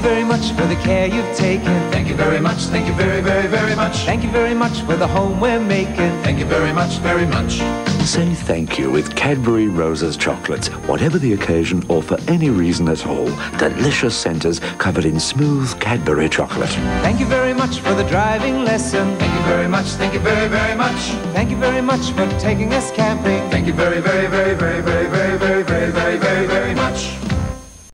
very much for the care you've taken. Thank you very much, thank you very, very, very much. Thank you very much for the home we're making. Thank you very much, very much. Say thank you with Cadbury Roses chocolates. Whatever the occasion or for any reason at all, delicious centres covered in smooth Cadbury chocolate. Thank you very much for the driving lesson. Thank you very much, thank you very, very much. Thank you very much for taking us camping. Thank you very, very, very, very, very, very, very, very, very, very, very much.